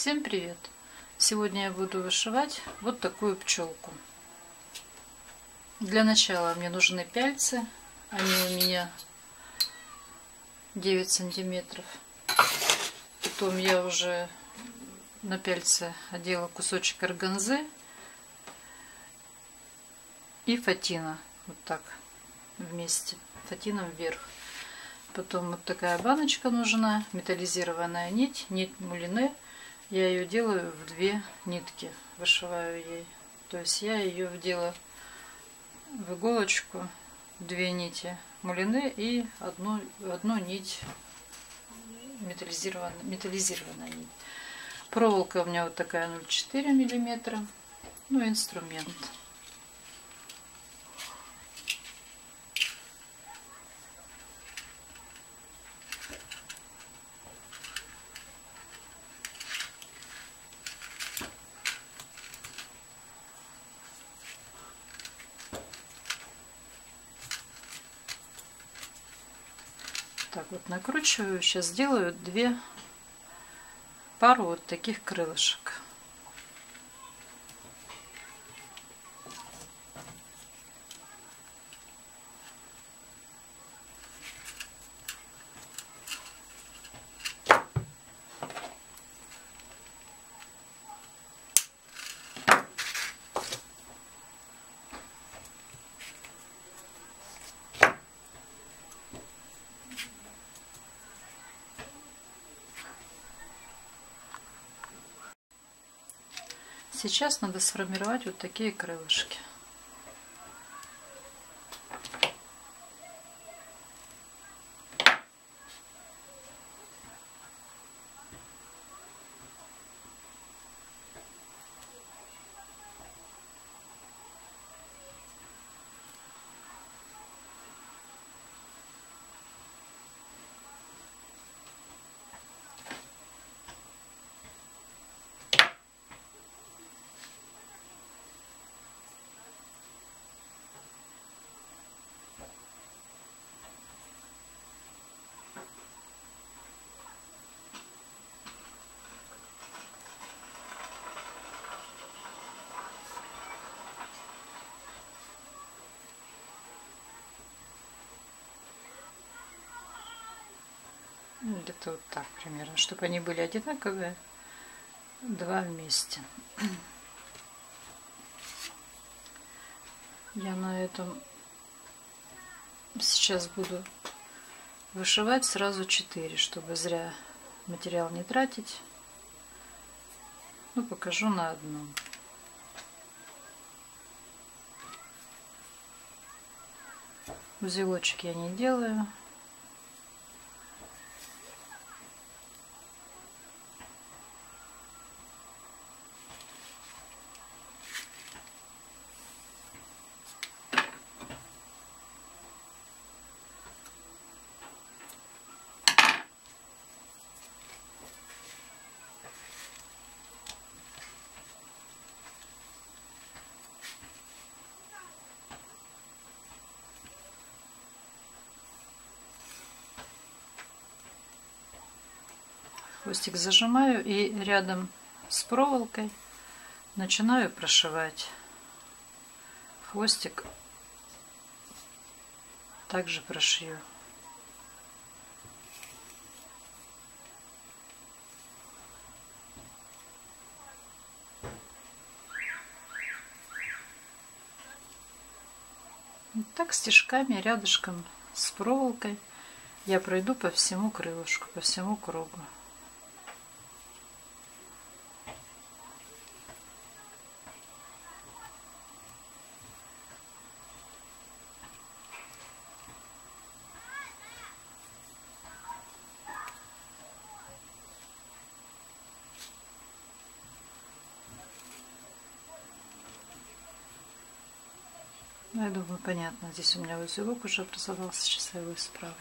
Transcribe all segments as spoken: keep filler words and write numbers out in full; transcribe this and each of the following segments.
Всем привет! Сегодня я буду вышивать вот такую пчелку. Для начала мне нужны пяльцы. Они у меня девять сантиметров. Потом я уже на пяльце одела кусочек органзы и фатина. Вот так вместе. Фатином вверх. Потом вот такая баночка нужна. Металлизированная нить. Нить мулине. Я ее делаю в две нитки. Вышиваю ей. То есть я ее вдела в иголочку. Две нити мулине и одну, одну нить металлизированная, металлизированная нить. Проволока у меня вот такая ноль целых четыре десятых миллиметра. Ну, инструмент. Так вот накручиваю. Сейчас сделаю две пару вот таких крылышек. Сейчас надо сформировать вот такие крылышки. Где-то вот так примерно, чтобы они были одинаковые, два вместе. Я на этом сейчас буду вышивать сразу четыре, чтобы зря материал не тратить. Ну, покажу на одном. Узелочек я не делаю. Хвостик зажимаю и рядом с проволокой начинаю прошивать. Хвостик также прошью. Вот так стежками рядышком с проволокой я пройду по всему крылышку, по всему кругу. Ну, я думаю, понятно. Здесь у меня узелок уже образовался. Сейчас я его исправлю.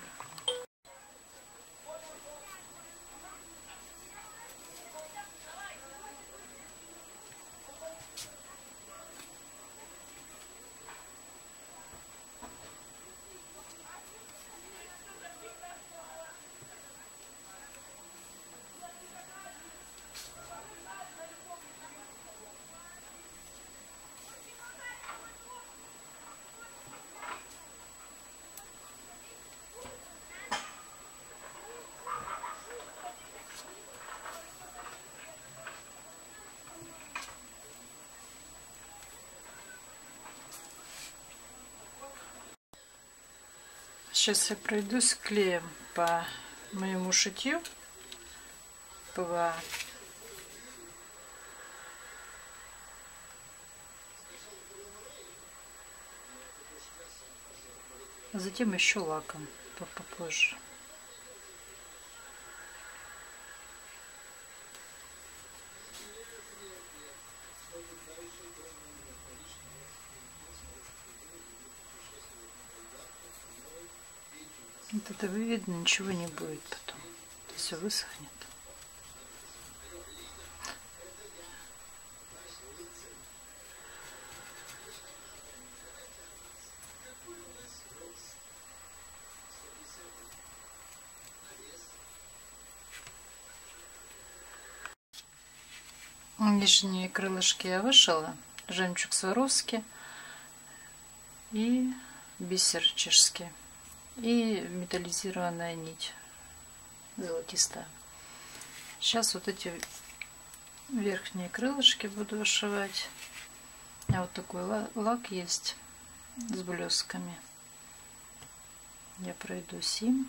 Сейчас я пройдусь клеем по моему шитью пэ вэ а. А затем еще лаком попозже. Вот это видно, ничего не будет потом. Это все высохнет. Нижние крылышки я вышила. Жемчуг Сваровски и бисер чешский. И металлизированная нить золотистая. Сейчас вот эти верхние крылышки буду вышивать. А вот такой лак есть с блесками. Я пройдусь им.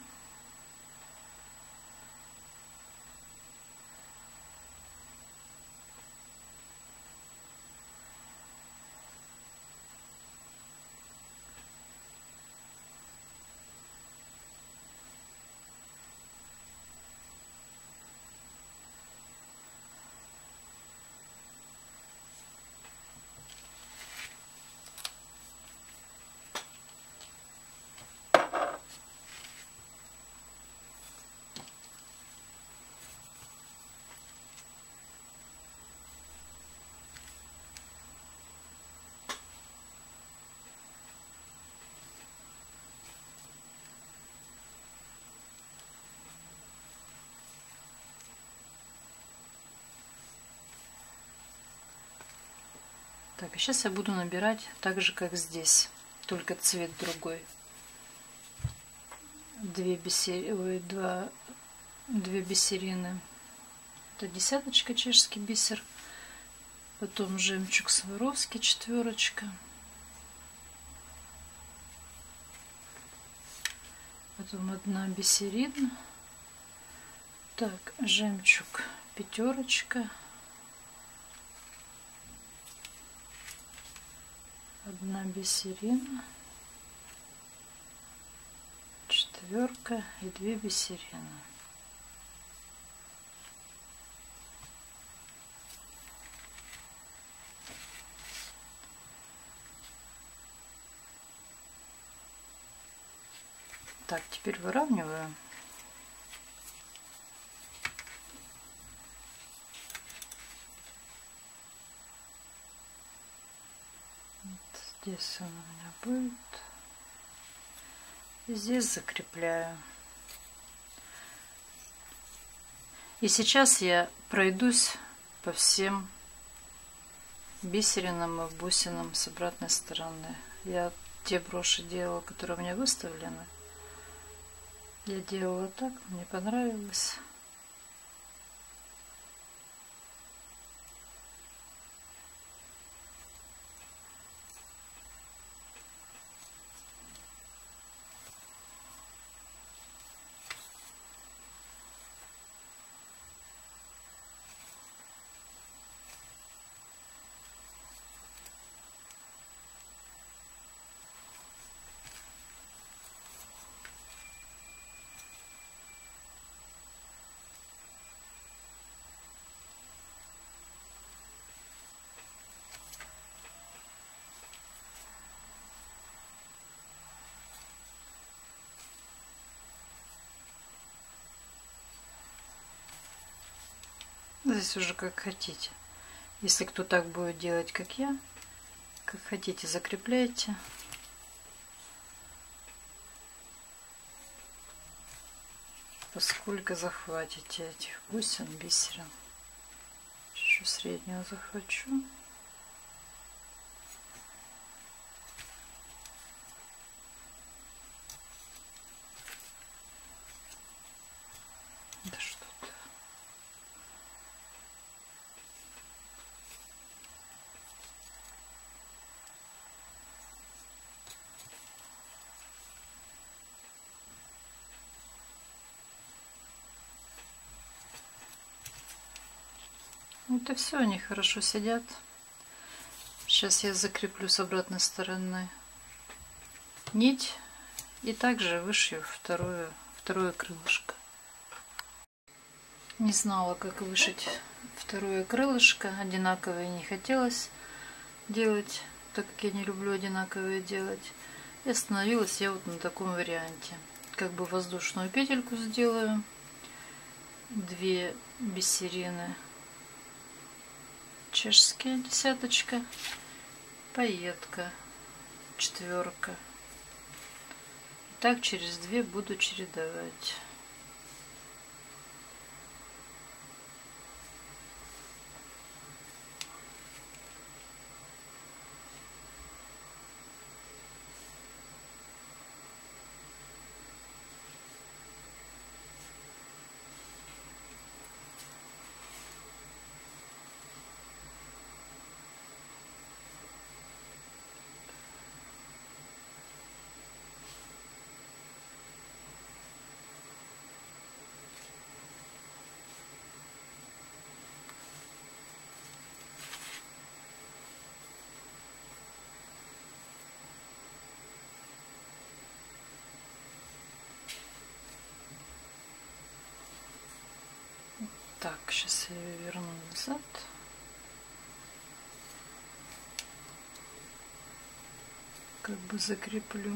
Так, а сейчас я буду набирать так же, как здесь, только цвет другой. Две, бисер... Ой, два... Две бисерины. Это десяточка, чешский бисер. Потом жемчуг Сваровски, четверочка. Потом одна бисерина. Так, жемчуг, пятерочка. Одна бисерина, четверка и две бисерины. Так, теперь выравниваю. Здесь он у меня будет. И здесь закрепляю. И сейчас я пройдусь по всем бисеринам и бусинам с обратной стороны. Я те броши делала, которые у меня выставлены. Я делала так, мне понравилось. Здесь уже как хотите. Если кто так будет делать, как я, как хотите, закрепляйте. Поскольку захватите этих бусин, бисерин. Еще среднюю захвачу. Да что-то. Вот и все, они хорошо сидят. Сейчас я закреплю с обратной стороны нить и также вышью второе, второе крылышко. Не знала, как вышить второе крылышко, одинаковые не хотелось делать, так как я не люблю одинаковые делать. И остановилась я вот на таком варианте. Как бы воздушную петельку сделаю, две бисерины, чешские десяточка, пайетка, четверка. И так через две буду чередовать. Так, сейчас я ее верну назад. Как бы закреплю.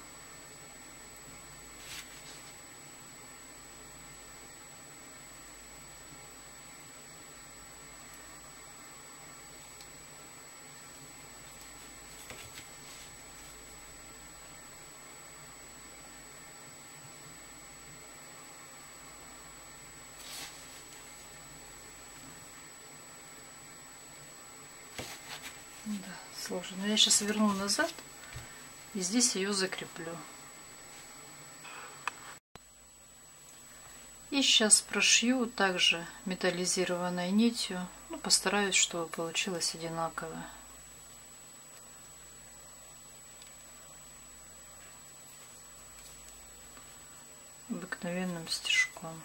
Да, сложно. Я сейчас верну назад и здесь ее закреплю. И сейчас прошью также металлизированной нитью. Ну, постараюсь, чтобы получилось одинаково. Обыкновенным стежком.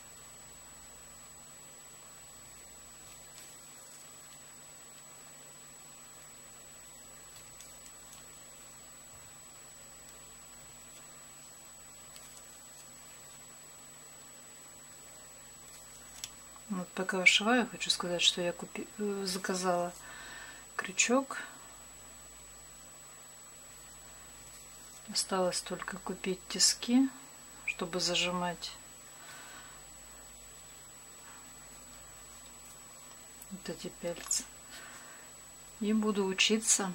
Вот пока вышиваю, хочу сказать, что я купи... заказала крючок. Осталось только купить тиски, чтобы зажимать вот эти пяльцы. И буду учиться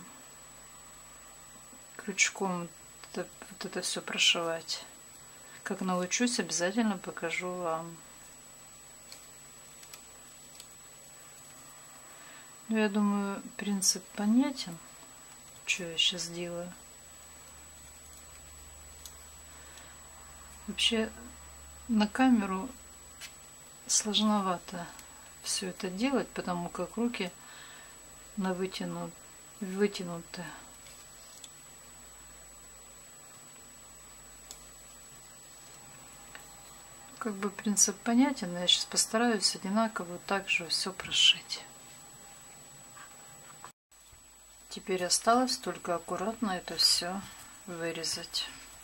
крючком это, вот это все прошивать. Как научусь, обязательно покажу вам. Ну, я думаю, принцип понятен, что я сейчас делаю. Вообще на камеру сложновато все это делать, потому как руки на вытянут, вытянуты. Как бы принцип понятен, я сейчас постараюсь одинаково также все прошить. Теперь осталось только аккуратно это все вырезать.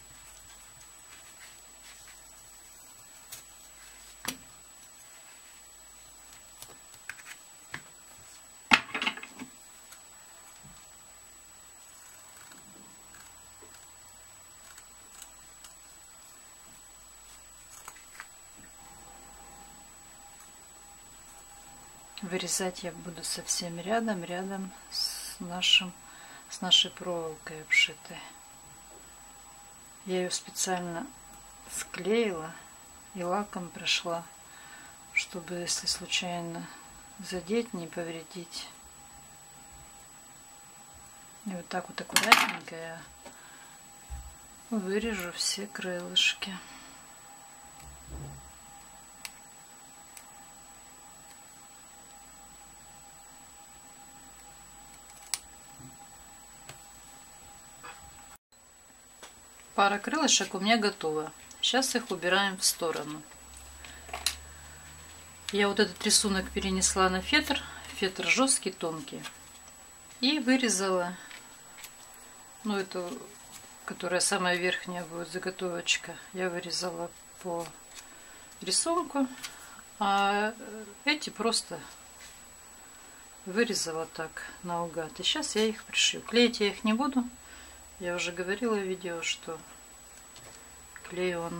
Вырезать я буду совсем рядом, рядом с нашим, с нашей проволокой обшитой. Я ее специально склеила и лаком прошла, чтобы, если случайно задеть, не повредить. И вот так вот аккуратненько я вырежу все крылышки. Пара крылышек у меня готова. Сейчас их убираем в сторону. Я вот этот рисунок перенесла на фетр. Фетр жесткий, тонкий. И вырезала, ну эту, которая самая верхняя будет заготовочка, я вырезала по рисунку, а эти просто вырезала так наугад. И сейчас я их пришью. Клеить я их не буду. Я уже говорила в видео, что клей он...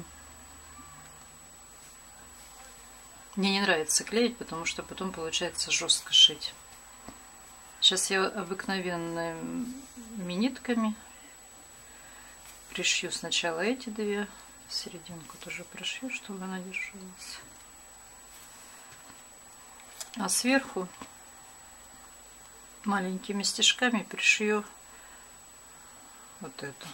Мне не нравится клеить, потому что потом получается жестко шить. Сейчас я обыкновенными нитками пришью сначала эти две, серединку тоже прошью, чтобы она держалась. А сверху маленькими стежками пришью вот эту.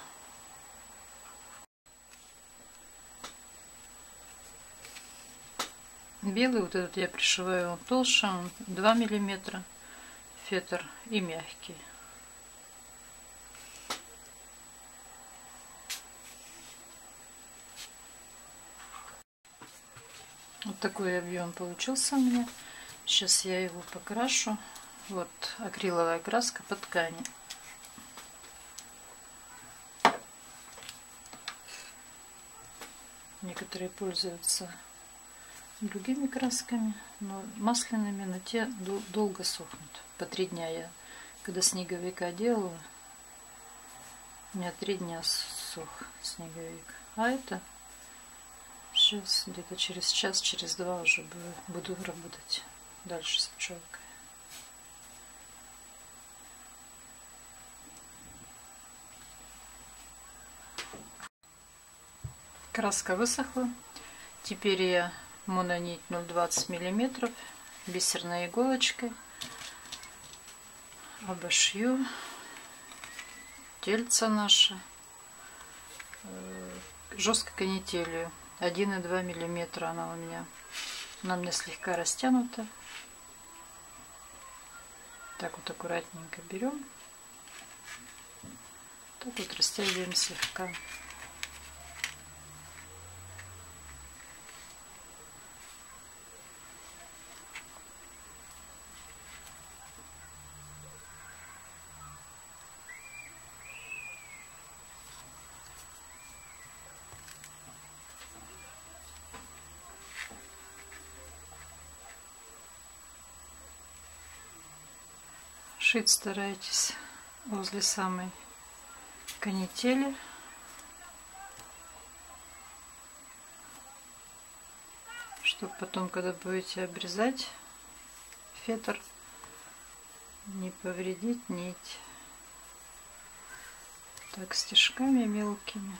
Белый вот этот я пришиваю толще, два миллиметра фетр и мягкий. Вот такой объем получился у меня. Сейчас я его покрашу. Вот акриловая краска по ткани. Некоторые пользуются другими красками, но масляными, но те долго сохнут. По три дня я, когда снеговика делала, у меня три дня сох снеговик. А это сейчас где-то через час, через два уже буду работать дальше с пчелкой. Краска высохла. Теперь я мононить ноль двадцать миллиметров бисерной иголочкой обошью тельце наше жесткой канителью. один и два миллиметра она у меня. Она у меня слегка растянута. Так вот аккуратненько берем. Так вот растягиваем слегка. Шить старайтесь возле самой канители. Чтобы потом, когда будете обрезать фетр, не повредить нить. Так, стежками мелкими.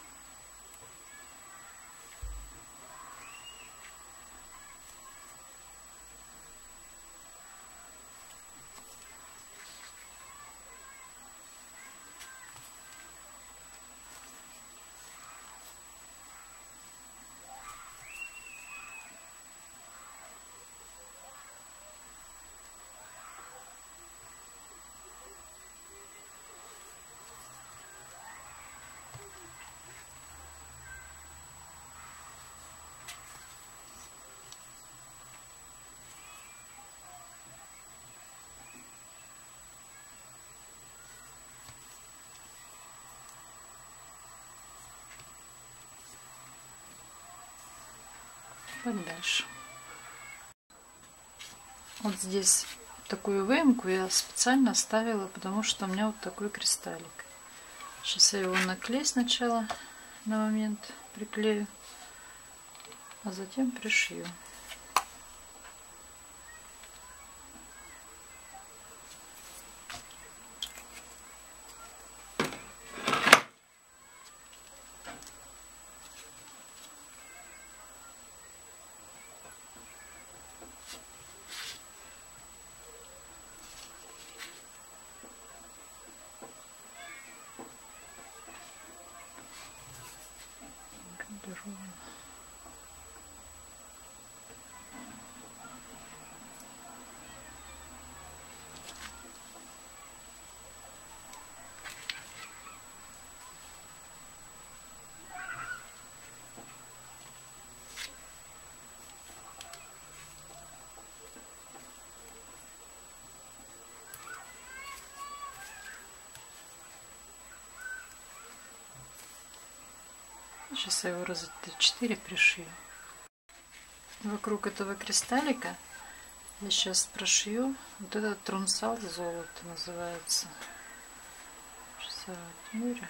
Вот дальше. Вот здесь такую выемку я специально оставила, потому что у меня вот такой кристаллик. Сейчас я его на клей сначала на момент приклею, а затем пришью. Сейчас я его раза три-четыре пришью. Вокруг этого кристаллика я сейчас прошью вот этот трунсал золото называется. Сейчас я отмерю.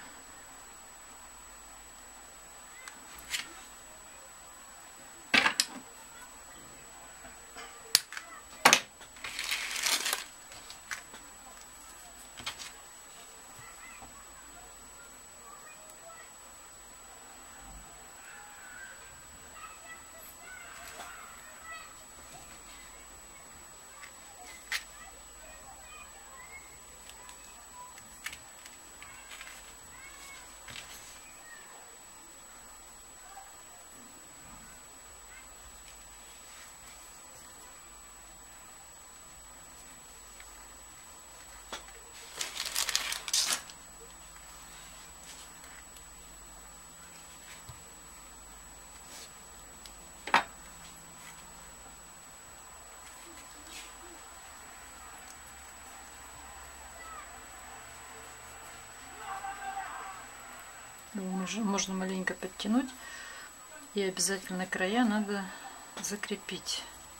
Можно маленько подтянуть, и обязательно края надо закрепить.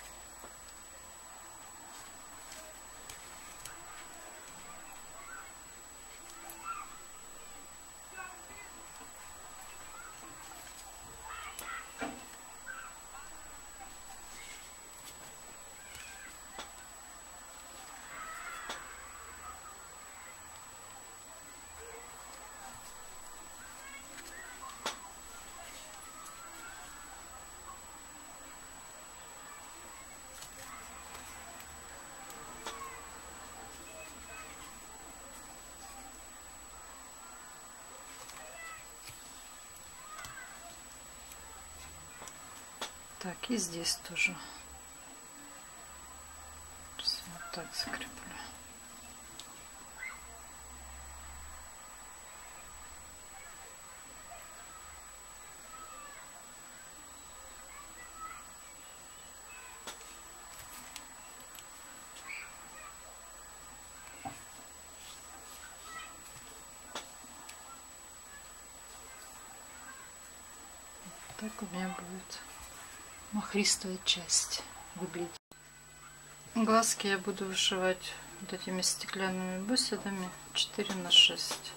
Так, и здесь тоже. Сейчас вот так закреплю. Так у меня будет махристая часть выглядеть. Глазки я буду вышивать вот этими стеклянными бусинами четыре на шесть.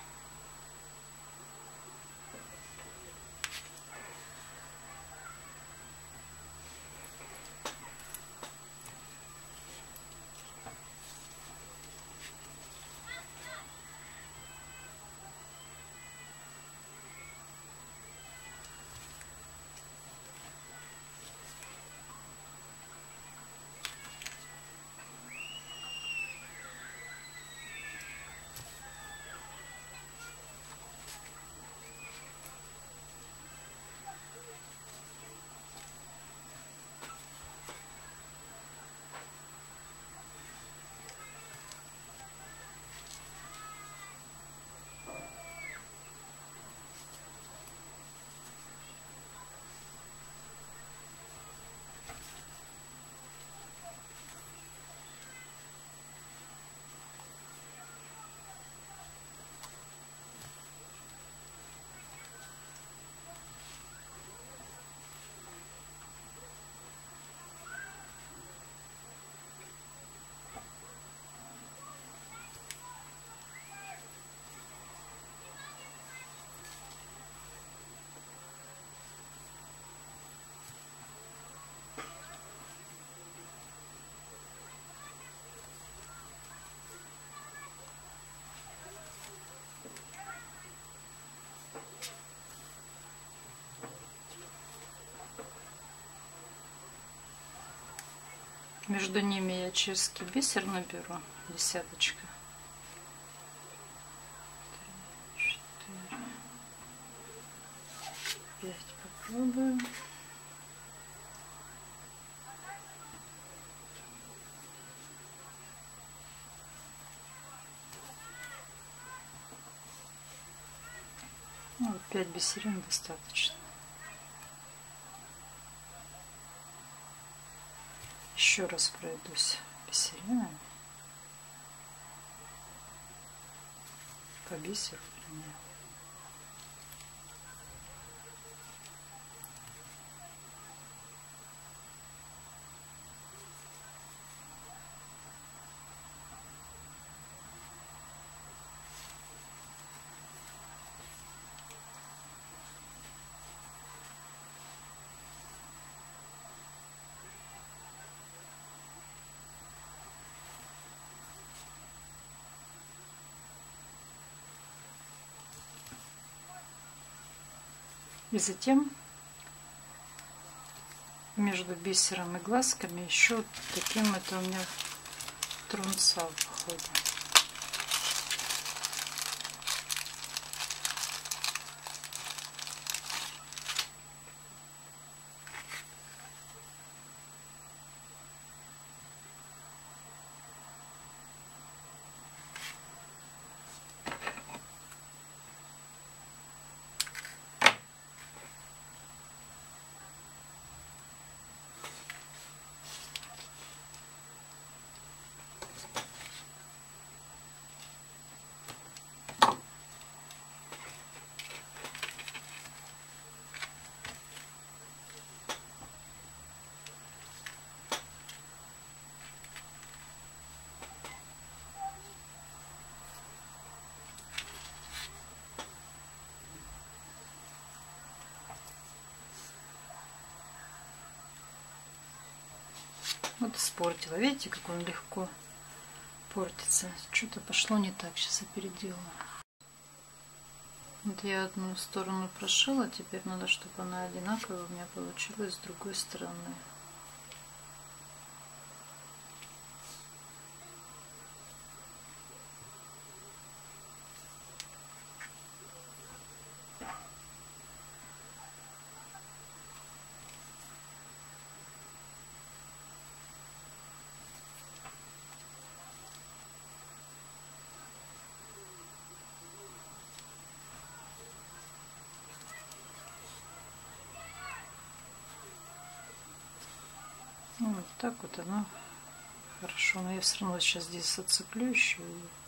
Между ними я чешский бисер наберу, десяточка. три, четыре, пять попробуем. Ну, вот пять бисерин достаточно. Еще раз пройдусь бисеринами по бисеру. И затем между бисером и глазками еще таким, это у меня трунцал походу. Вот испортила. Видите, как он легко портится. Что-то пошло не так. Сейчас я переделаю. Вот я одну сторону прошила. Теперь надо, чтобы она одинаковая у меня получилась с другой стороны. Ну, вот так вот оно хорошо. Но я все равно сейчас здесь зацеплю еще.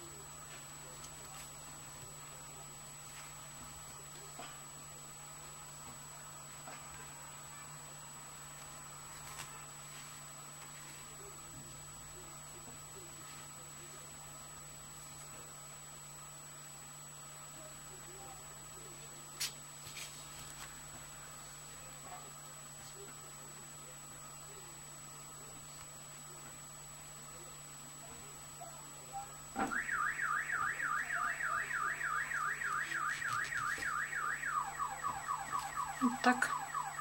Вот так.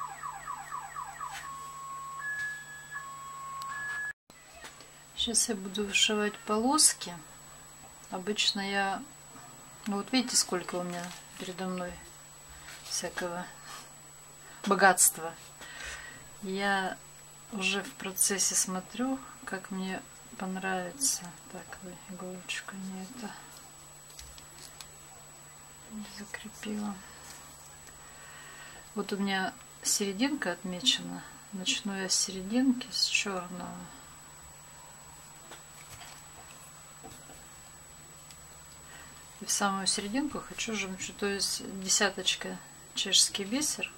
Сейчас я буду вышивать полоски. Обычно я... Ну вот видите, сколько у меня передо мной всякого богатства. Я уже в процессе смотрю, как мне понравится. Так, иголочка не это закрепила. Вот у меня серединка отмечена. Начну я с серединки, с черного. И в самую серединку хочу жемчуг, то есть десяточка чешский бисер.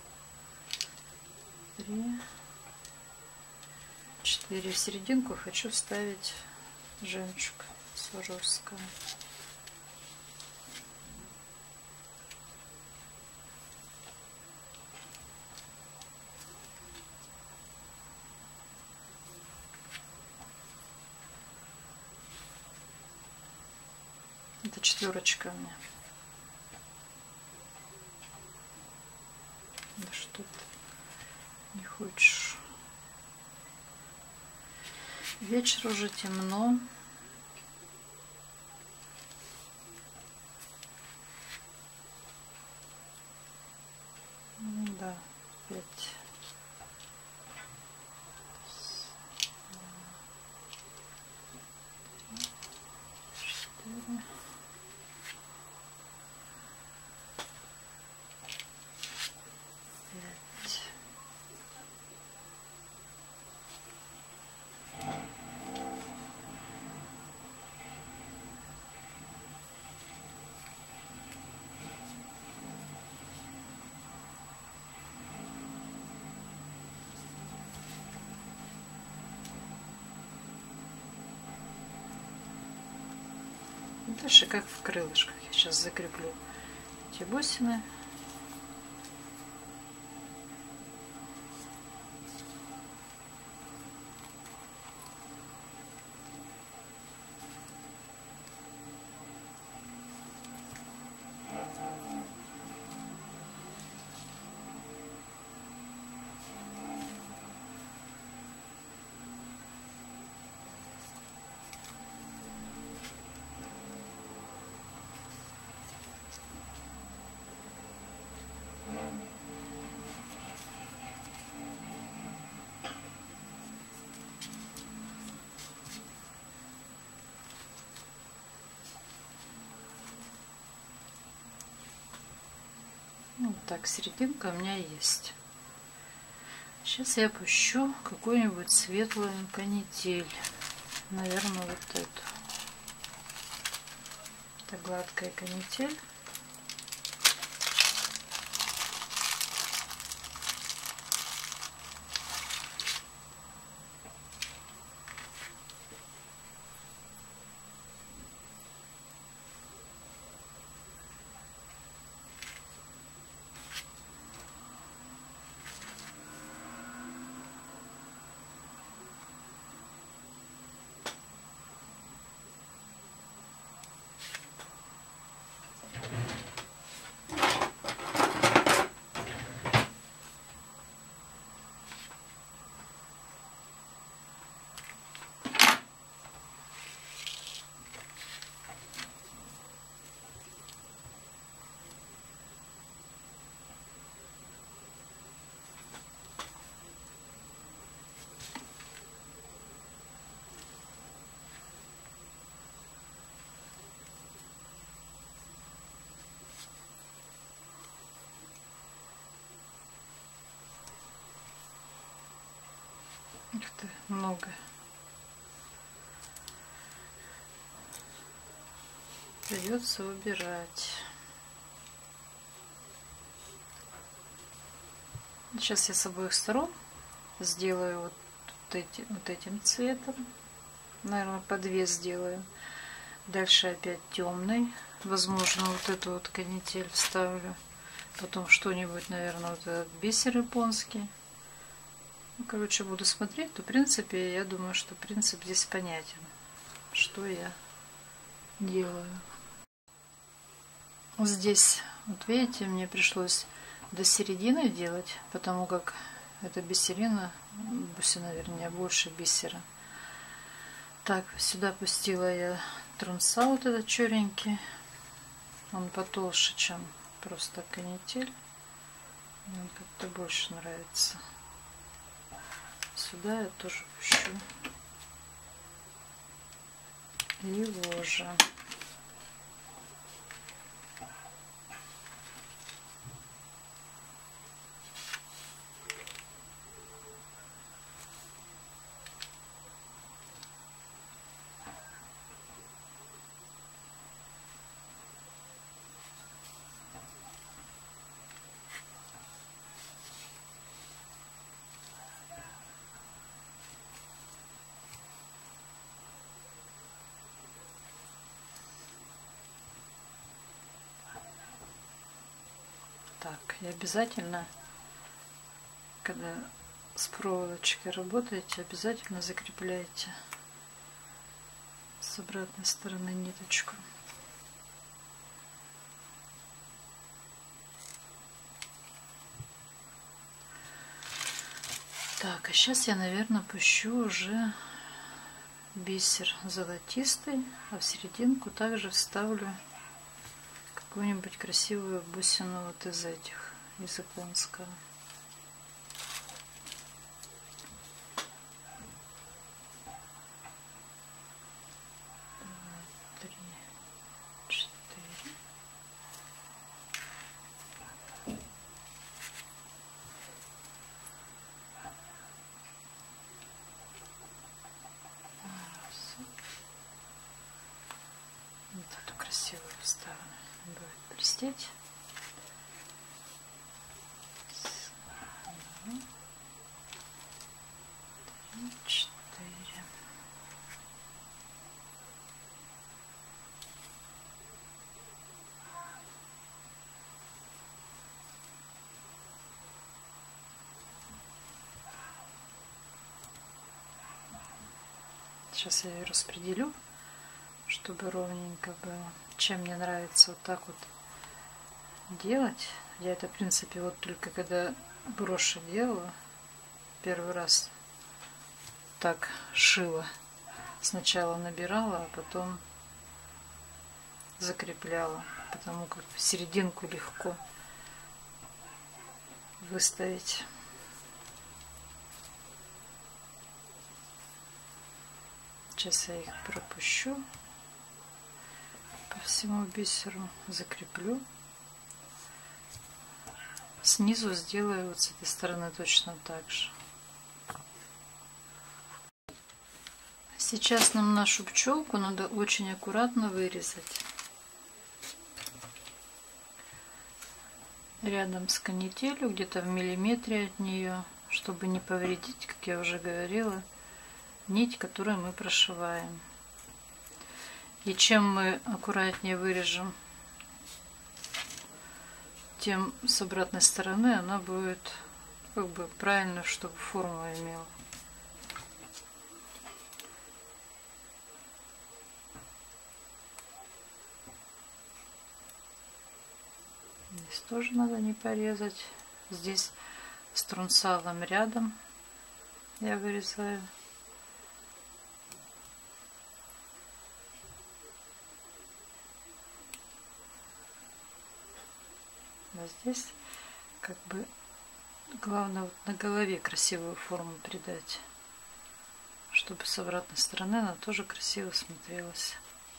Три, четыре. В серединку хочу вставить жемчуг Сваровского. Это четверочка у меня. Да что ты не хочешь? Вечер уже, темно. Да, пять. Четыре. Дальше как в крылышках. Я сейчас закреплю эти бусины. Вот так, серединка у меня есть. Сейчас я пущу какую-нибудь светлую канитель. Наверное, вот эту. Это гладкая канитель. Ух ты, много. Придется убирать. Сейчас я с обоих сторон сделаю вот, вот, эти, вот этим цветом. Наверное, по две сделаю. Дальше опять темный. Возможно, вот эту вот канитель вставлю. Потом что-нибудь, наверное, вот этот бисер японский. Ну, короче, буду смотреть. То, в принципе, я думаю, что принцип здесь понятен. Что я делаю. Вот здесь, вот видите, мне пришлось до середины делать, потому как это бисерина, бусина, вернее, больше бисера. Так, сюда пустила я трунца вот этот черненький. Он потолще, чем просто канитель. Мне как-то больше нравится. Сюда я тоже пущу его же. Так, и обязательно, когда с проволочкой работаете, обязательно закрепляйте с обратной стороны ниточку. Так, а сейчас я, наверное, пущу уже бисер золотистый, а в серединку также вставлю какую-нибудь красивую бусину вот из этих, из японского. Два, три, четыре. Вот эту красивую вставлю. Будет блестеть. Три, четыре. Сейчас я ее распределю, чтобы ровненько было. Чем мне нравится вот так вот делать. Я это, в принципе, вот только когда броши делала, первый раз так шила. Сначала набирала, а потом закрепляла, потому как в серединку легко выставить. Сейчас я их пропущу по всему бисеру, закреплю. Снизу сделаю вот с этой стороны точно так же. Сейчас нам нашу пчелку надо очень аккуратно вырезать. Рядом с канителью, где-то в миллиметре от нее, чтобы не повредить, как я уже говорила, нить, которую мы прошиваем. И чем мы аккуратнее вырежем, тем с обратной стороны она будет как бы правильно, чтобы форму имела. Здесь тоже надо не порезать. Здесь струнсалом рядом я вырезаю. А здесь как бы главное вот на голове красивую форму придать, чтобы с обратной стороны она тоже красиво смотрелась.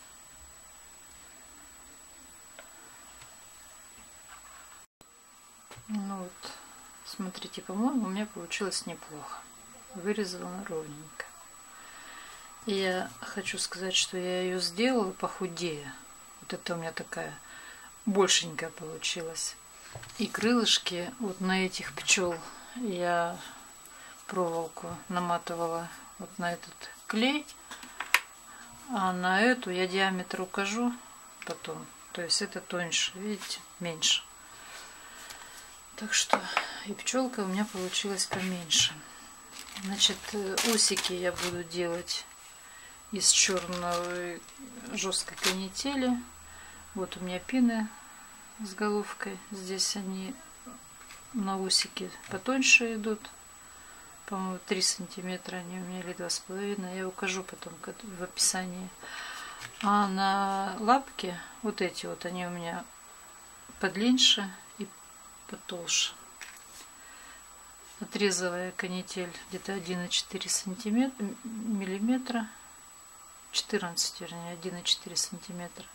Ну вот, смотрите, по-моему, у меня получилось неплохо. Вырезала ровненько. И я хочу сказать, что я ее сделала похудее. Вот это у меня такая большенькая получилась. И крылышки вот на этих пчел я проволоку наматывала вот на этот клей, а на эту я диаметр укажу потом. То есть это тоньше, видите, меньше. Так что и пчелка у меня получилась поменьше. Значит, усики я буду делать из черной жесткой канители. Вот у меня пины с головкой. Здесь они на усики потоньше идут. По-моему, три сантиметра они у меня или два с половиной. Я укажу потом в описании. А на лапки вот эти вот они у меня подлиннее и потолще. Отрезала я канитель где-то один и четыре сантиметра, миллиметра, четырнадцать, вернее, один и четыре сантиметра.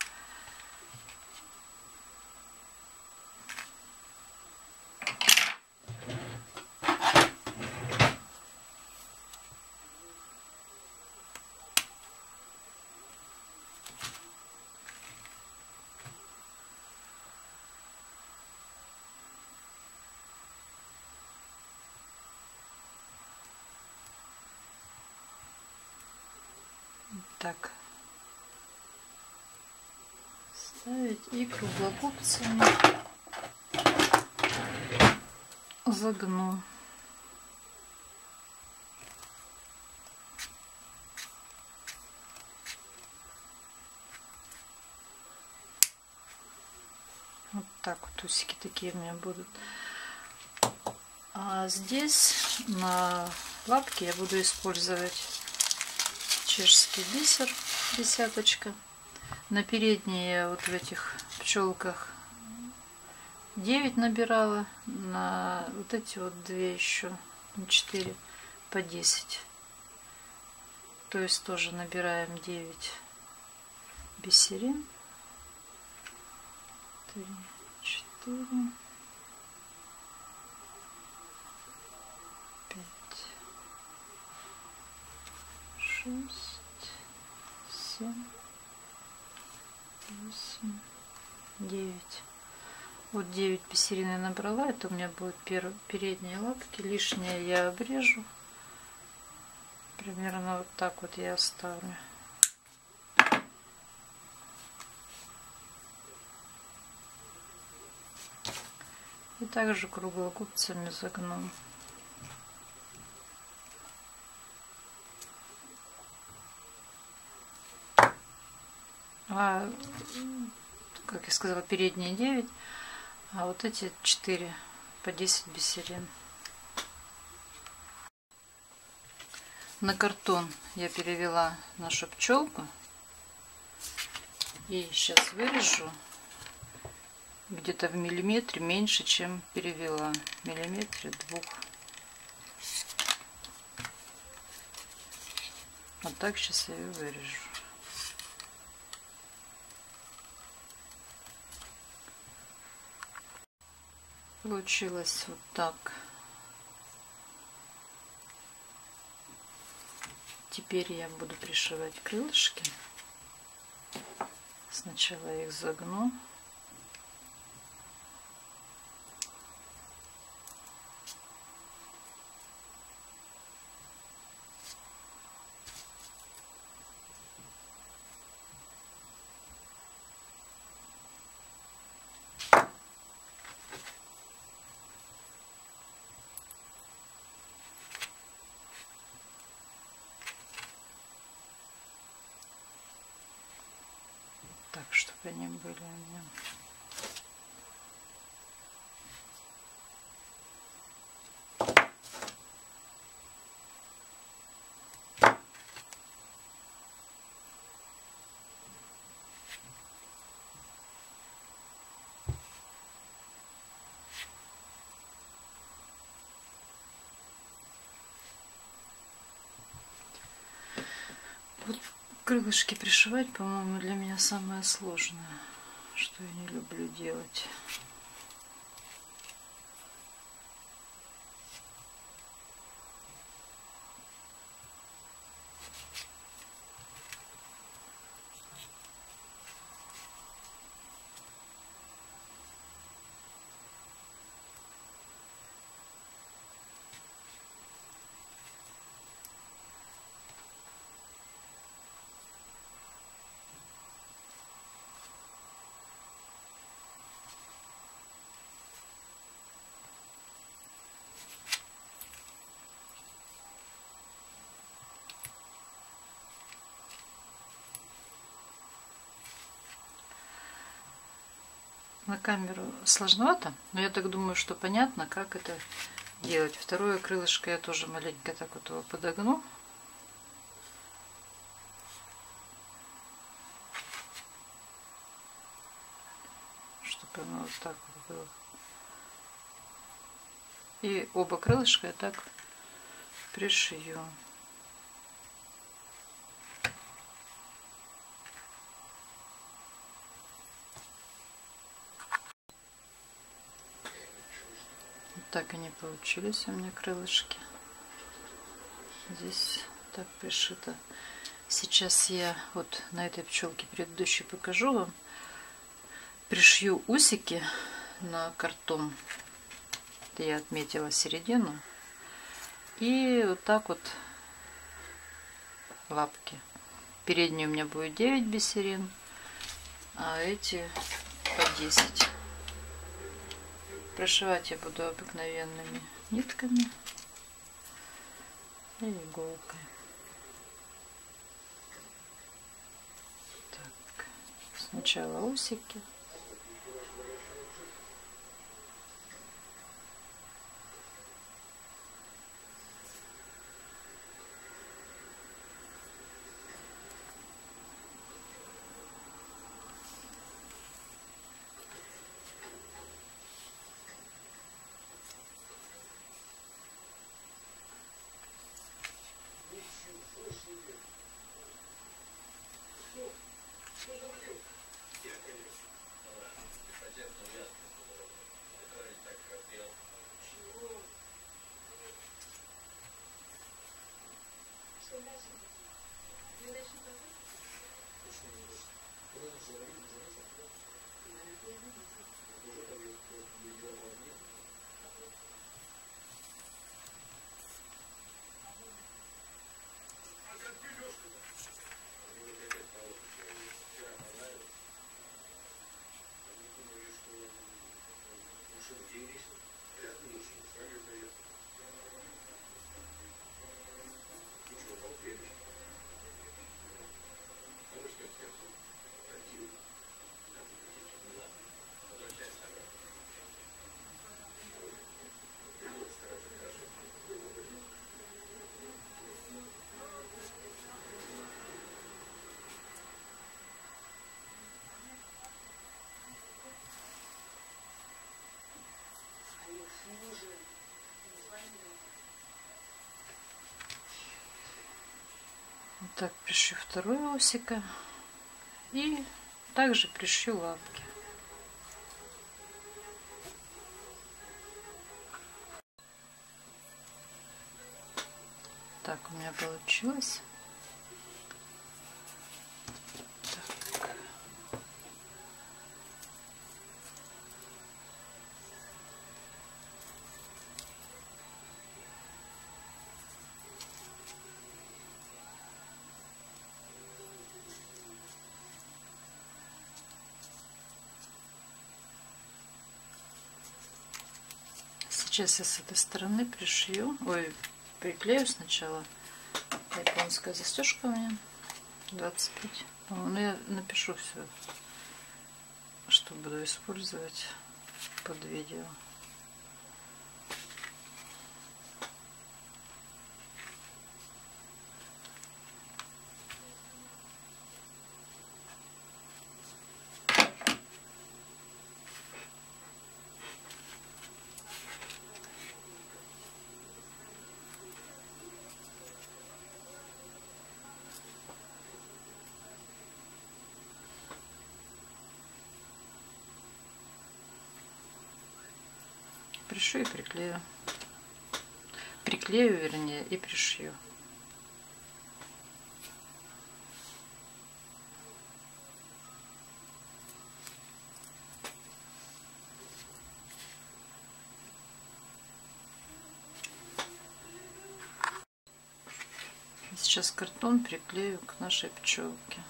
Так, ставить и круглогубцами загну. Вот так вот усики такие у меня будут. А здесь на лапке я буду использовать чешский бисер, десяточка. На передние я вот в этих пчелках девять набирала, на вот эти вот две еще, четыре по десять. То есть тоже набираем девять бисерин. три, четыре, пять, шесть, семь, восемь, девять. Вот девять бисерин я набрала. Это у меня будет передние лапки. Лишнее я обрежу. Примерно вот так вот я оставлю. И также круглогубцами загну. А, как я сказала, передние девять, а вот эти четыре по десять бисерин. На картон я перевела нашу пчелку и сейчас вырежу где-то в миллиметре меньше, чем перевела. В миллиметре двух. Вот так сейчас я ее вырежу. Получилось вот так. Теперь я буду пришивать крылышки. Сначала я их загну. Так, чтобы они были у меня. Вот крылышки пришивать, по-моему, для меня самое сложное, что я не люблю делать. На камеру сложновато, но я так думаю, что понятно, как это делать. Второе крылышко я тоже маленько так вот его подогну. Чтобы оно вот так вот было. И оба крылышка я так пришью. Так они получились у меня крылышки. Здесь так пришито. Сейчас я вот на этой пчелке предыдущей покажу вам. Пришью усики на картон. Я отметила середину. И вот так вот лапки. Передние у меня будет девять бисерин, а эти по десять. Прошивать я буду обыкновенными нитками и иголкой. Так, сначала усики. Вот так пришью второе усико и также пришью лапки. Так у меня получилось. Так. Сейчас я с этой стороны пришью, ой, приклею сначала. Японская застежка у меня двадцать пять. Ну, я напишу все, что буду использовать под видео. Пришью и приклею. Приклею, вернее, и пришью. Сейчас картон приклею к нашей пчелке.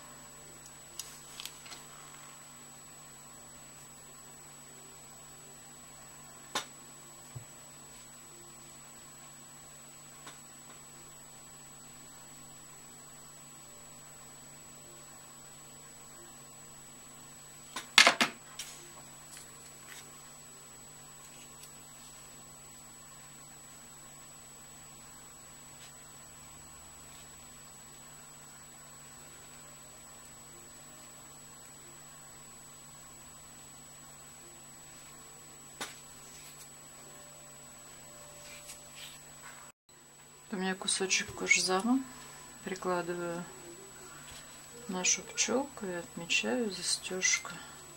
У меня кусочек кожзама. Прикладываю нашу пчелку и отмечаю застежку.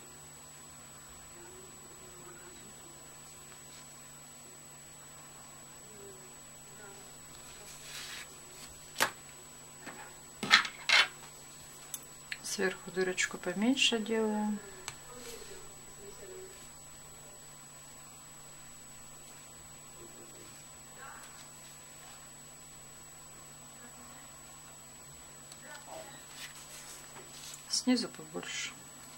Сверху дырочку поменьше делаю. Снизу побольше.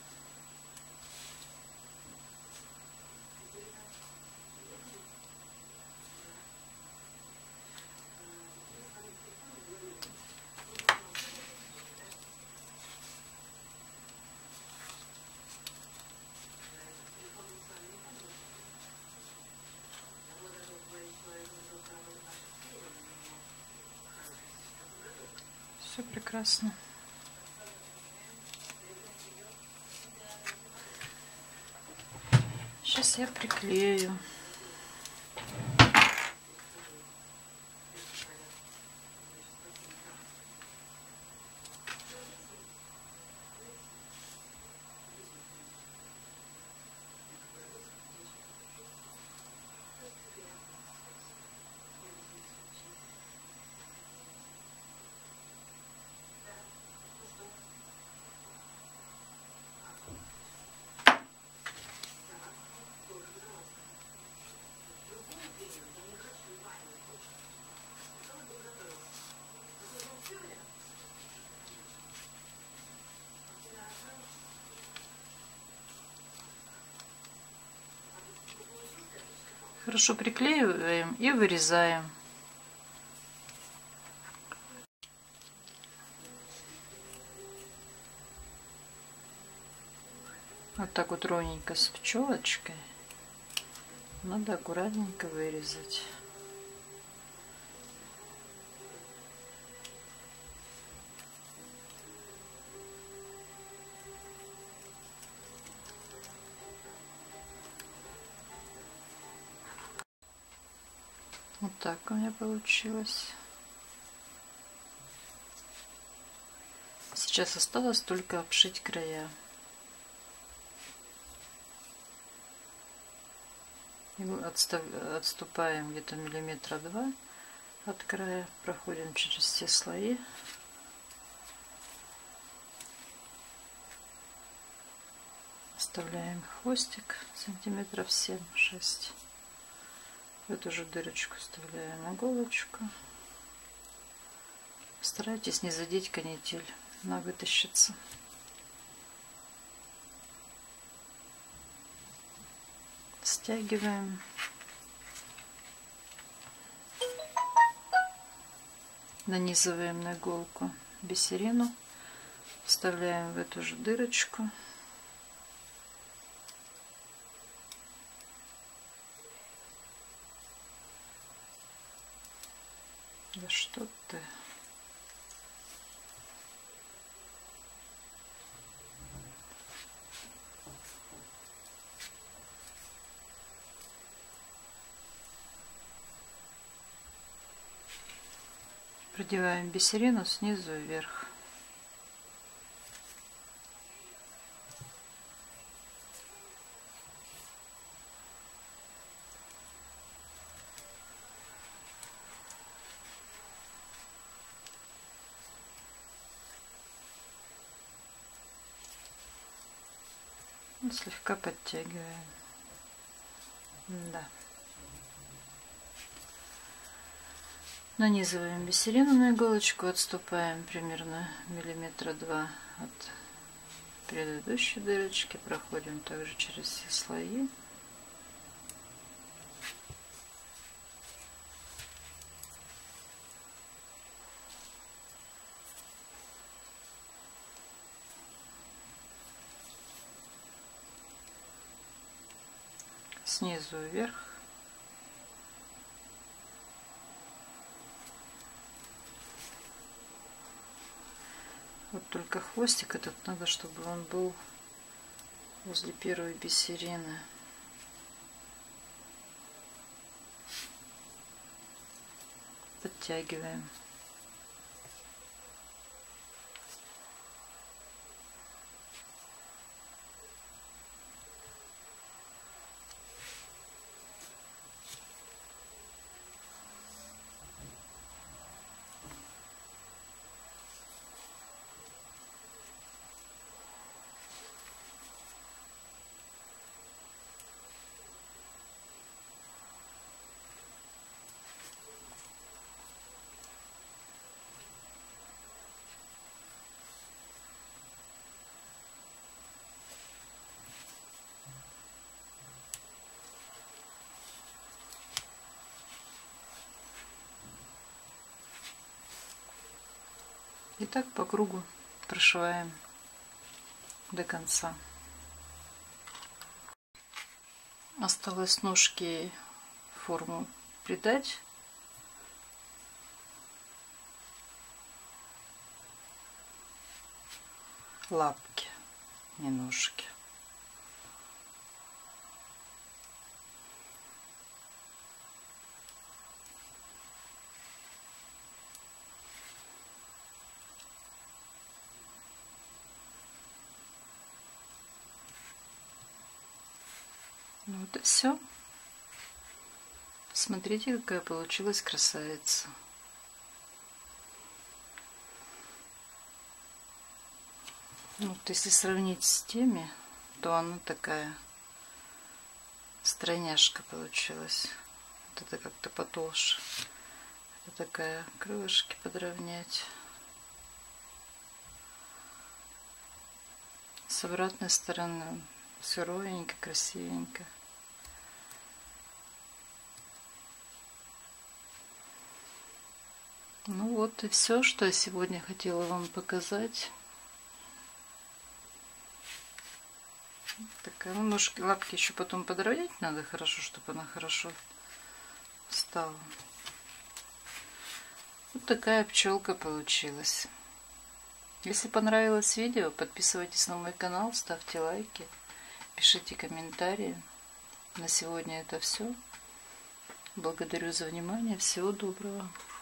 Все прекрасно. Сейчас я приклею. Хорошо приклеиваем и вырезаем. Вот так вот ровненько с пчелочкой. Надо аккуратненько вырезать. Вот так у меня получилось. Сейчас осталось только обшить края. И отстав... отступаем где-то миллиметра два от края, проходим через все слои. Вставляем хвостик сантиметров семь-шесть. В эту же дырочку вставляем иголочку. Старайтесь не задеть канитель, она вытащится. Стягиваем. Нанизываем на иголку бисерину. Вставляем в эту же дырочку. Да что ты? Продеваем бисерину снизу вверх. Слегка подтягиваем. Да. Нанизываем бисерину на иголочку, отступаем примерно миллиметра два от предыдущей дырочки, проходим также через все слои. Снизу вверх. Вот только хвостик этот надо, чтобы он был возле первой бисерины. Подтягиваем. И так по кругу прошиваем до конца. Осталось ножки форму придать. Лапки, не ножки. Вот и все. Посмотрите, какая получилась красавица. Вот если сравнить с теми, то она такая стройняшка получилась. Вот это как-то потолще. Это такая, крылышки подровнять. С обратной стороны суровенько, красивенько. Ну вот и все, что я сегодня хотела вам показать. Такая, ну, ножки, лапки еще потом подровнять надо хорошо, чтобы она хорошо встала. Вот такая пчелка получилась. Если понравилось видео, подписывайтесь на мой канал, ставьте лайки, пишите комментарии. На сегодня это все. Благодарю за внимание. Всего доброго.